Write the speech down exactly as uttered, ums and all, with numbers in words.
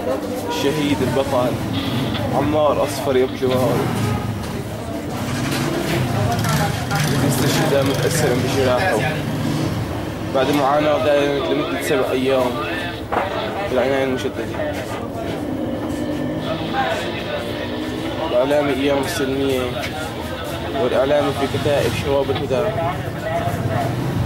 الشهيد البطل عمار أصفر يبكي وارد، استشهد متأثرا بجراحه بعد معاناة دائمة لمدة سبع أيام في العناية المشددة. الإعلام أيام السلمية والإعلام في كتائب شباب الهدى.